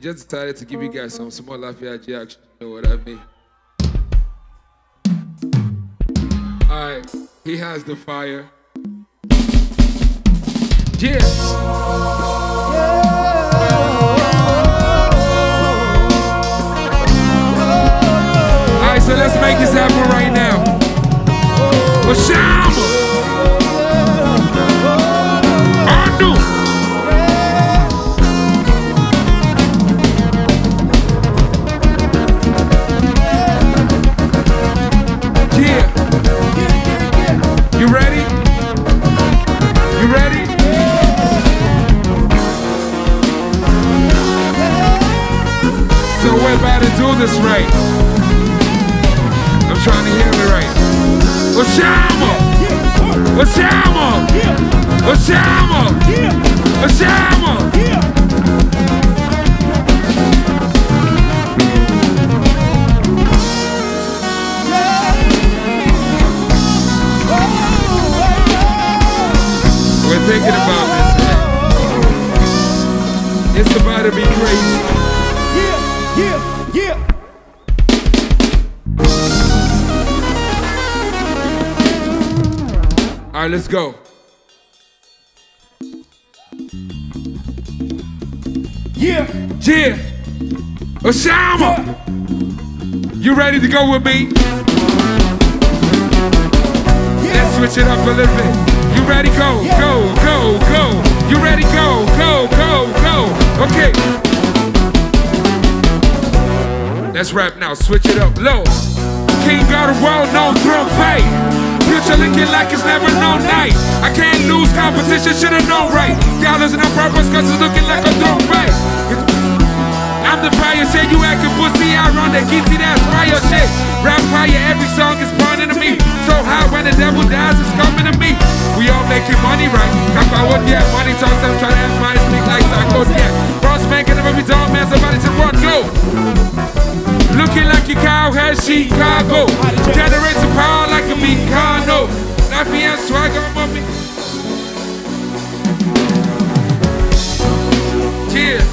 just decided to give you guys some small Lafayette action. You know what I mean? Alright, he has the fire. Yeah. Alright, so let's make this happen right now. Oshama! Andu! Yeah. You ready? You ready? So we're about to do this right. I'm trying to hear it right. Oshama! Oshama! Oshama! Oshama! We're thinking about this, man. It's about to be crazy. Yeah. All right, let's go. Yeah. Oshama! You ready to go with me? Let's switch it up a little bit. You ready? Go. You ready? Go. Okay. Let's rap now. Switch it up. Low. King of the world, no throne fight. Future looking like it's never no night. I can't lose competition, should've known right. Y'all listen on purpose cause it's looking like a throne fight. I'm the fire, say you acting pussy, I run that kitty, that's fire shit. Rap fire, every song is burning to me. So high when the devil dies, it's coming to me. We all making money right. Cap I would get money talks, I'm trying to have mine speak like psychos, yeah. Boss man can never be done, man, somebody should run, go. Looking like your cowhead, Chicago. Generates some power like a Mikano. Lafayette swagger, mommy. Yeah.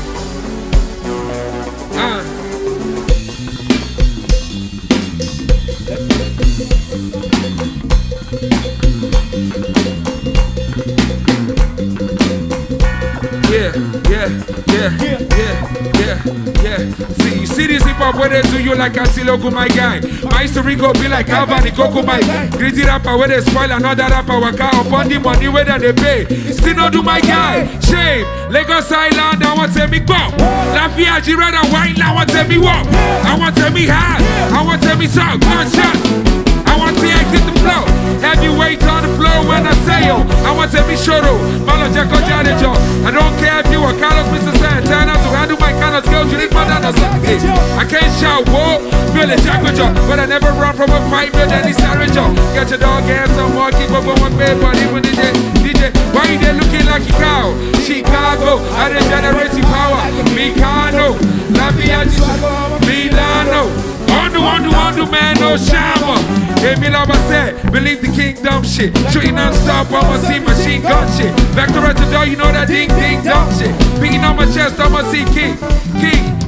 Yeah. See this hip hop where they do you like I see logo my guy. My history go be like Havani Coco my gritty rapper where they spoil another rapper waka upon the money where they pay. Still not do my guy. Shame. Lagos Island I want to me go. Lafayette red and white I want to me walk. I want to me high. I want to me talk. Gunshot. I want to exit the flow. Heavyweight on the floor when I say yo. I want to be Shoro. Malo Jacko Jadejo. I don't care if you are Carlos Mr. Santana to handle my kind of skills. You need my dad or something. I can't shout war, Billy Jacko, but I never run from a fight with any savage. Get your dog and some more, keep up on one bed, but even DJ, why you there looking like a cow? Chicago, I done generating power. Mikano, Lafayette, Milano. Undo, man, no shower. Hey, me love I said, believe the kingdom shit. Shooting non-stop, I'ma see machine gun shit. Back to right to door, you know that ding dong shit. Beating on my chest, I'ma see king.